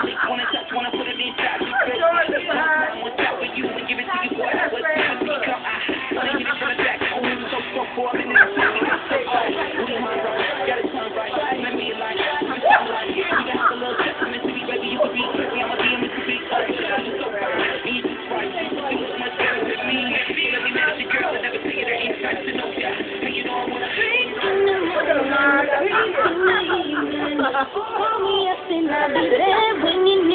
Wanna touch, wanna put it inside you, bitch. One shot for you and give it to you, boy. What's time to come? I wanna get it from the back. Only so for a minute. Got it turned right. Let me like, I'm so like, you got a little testament to me, baby. You could be, I'ma be a Mr. Big. You're so fine, and you just right. You look much better than me. Let me manage the girl, I never take it inside to know that. And you know I wanna sing. Call me up and I'll be there when you need.